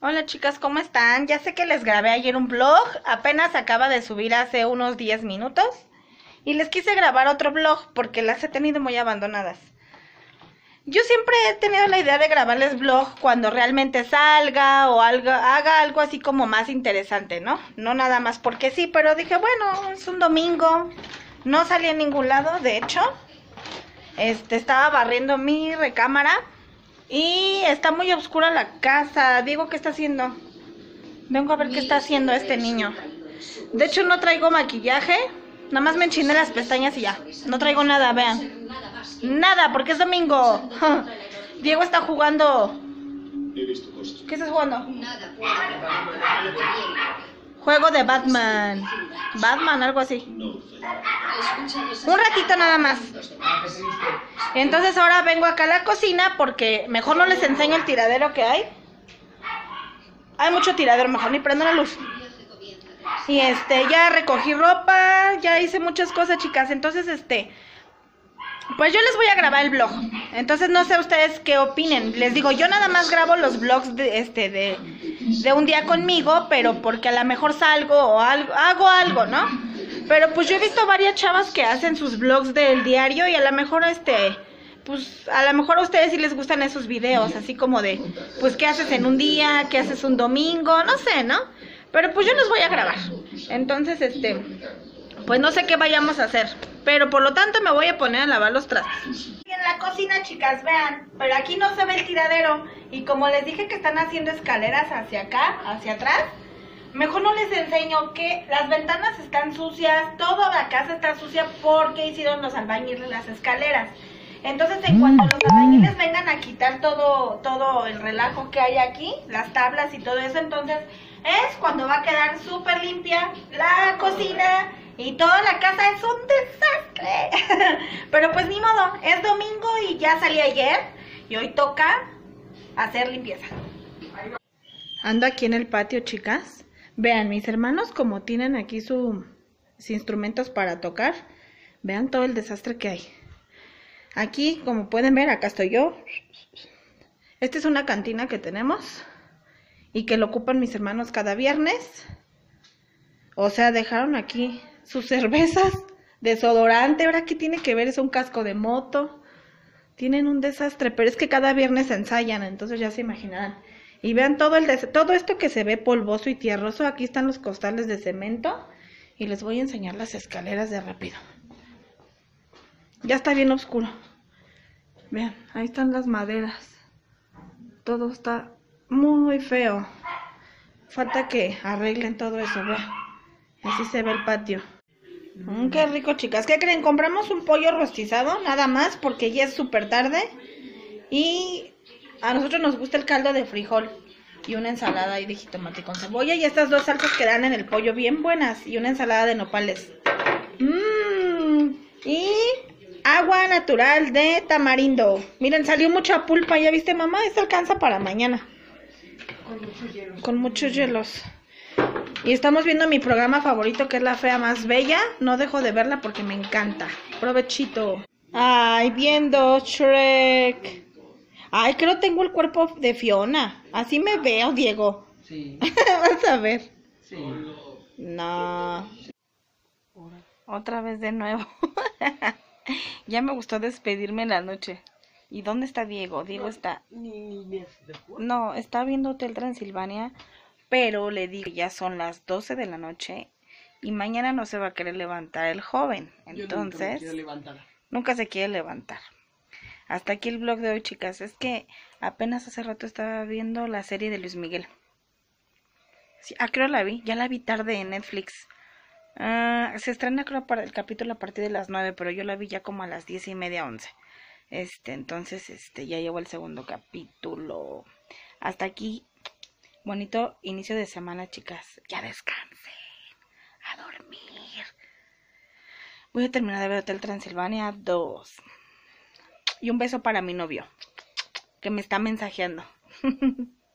Hola chicas, ¿cómo están? Ya sé que les grabé ayer un vlog, apenas acaba de subir hace unos 10 minutos y les quise grabar otro vlog porque las he tenido muy abandonadas. Yo siempre he tenido la idea de grabarles vlog cuando realmente salga o haga algo así como más interesante, ¿no? No nada más porque sí, pero dije, bueno, es un domingo, no salí a ningún lado, de hecho, estaba barriendo mi recámara. Y está muy oscura la casa. Diego, ¿qué está haciendo? Vengo a ver qué está haciendo este niño. De hecho, no traigo maquillaje. Nada más me enchiné las pestañas y ya. No traigo nada, vean. Nada, porque es domingo. Diego está jugando. ¿Qué estás jugando? Juego de Batman. Batman, algo así. Un ratito nada más. Entonces ahora vengo acá a la cocina porque mejor no les enseño el tiradero que hay. Hay mucho tiradero, mejor ni prendo la luz. Y ya recogí ropa, ya hice muchas cosas, chicas. Entonces, pues yo les voy a grabar el vlog. Entonces no sé ustedes qué opinen. Les digo, yo nada más grabo los vlogs de un día conmigo, pero porque a lo mejor salgo o hago algo, ¿no? Pero pues yo he visto varias chavas que hacen sus vlogs del diario y a lo mejor pues a lo mejor a ustedes sí les gustan esos videos, así como de, pues qué haces en un día, qué haces un domingo, no sé, ¿no? Pero pues yo los voy a grabar. Entonces, pues no sé qué vayamos a hacer, pero por lo tanto me voy a poner a lavar los trastes. En la cocina, chicas, vean, pero aquí no se ve el tiradero y como les dije que están haciendo escaleras hacia acá, hacia atrás, mejor no les enseño que las ventanas están sucias, toda la casa está sucia porque hicieron los albañiles las escaleras. Entonces, en cuanto los albañiles vengan a quitar todo el relajo que hay aquí, las tablas y todo eso, entonces es cuando va a quedar súper limpia la cocina y toda la casa es un desastre. Pero pues ni modo, es domingo y ya salí ayer y hoy toca hacer limpieza. Ando aquí en el patio, chicas. Vean, mis hermanos como tienen aquí sus instrumentos para tocar, vean todo el desastre que hay. Aquí, como pueden ver, acá estoy yo. Esta es una cantina que tenemos y que lo ocupan mis hermanos cada viernes. O sea, dejaron aquí sus cervezas, desodorante. Ahora, ¿qué tiene que ver? Es un casco de moto. Tienen un desastre, pero es que cada viernes ensayan, entonces ya se imaginarán. Y vean todo esto que se ve polvoso y tierroso. Aquí están los costales de cemento. Y les voy a enseñar las escaleras de rápido. Ya está bien oscuro. Vean, ahí están las maderas. Todo está muy feo. Falta que arreglen todo eso, vean. Así se ve el patio. Qué rico, chicas. ¿Qué creen? Compramos un pollo rostizado, nada más, porque ya es súper tarde. Y a nosotros nos gusta el caldo de frijol. Y una ensalada ahí de jitomate con cebolla. Y estas dos salsas que dan en el pollo bien buenas. Y una ensalada de nopales. Y agua natural de tamarindo. Miren, salió mucha pulpa. ¿Ya viste, mamá? Esta alcanza para mañana. Con muchos hielos. Y estamos viendo mi programa favorito, que es La Fea Más Bella. No dejo de verla porque me encanta. Provechito. Ay, viendo Shrek. Ay, creo tengo el cuerpo de Fiona. Así me veo, Diego. Sí. Vas a ver. Sí. No. Otra vez de nuevo. Ya me gustó despedirme en la noche. ¿Y dónde está Diego? Diego está... No, está viendo Hotel Transilvania, pero le digo que ya son las 12 de la noche y mañana no se va a querer levantar el joven. Entonces, nunca se quiere levantar. Hasta aquí el vlog de hoy, chicas. Es que apenas hace rato estaba viendo la serie de Luis Miguel. Sí, creo la vi. Ya la vi tarde en Netflix. Se estrena creo para el capítulo a partir de las 9, pero yo la vi ya como a las 10:30, 11. Entonces, ya llegó el segundo capítulo. Hasta aquí. Bonito inicio de semana, chicas. Ya descansen. A dormir. Voy a terminar de ver Hotel Transilvania 2. Y un beso para mi novio, que me está mensajeando.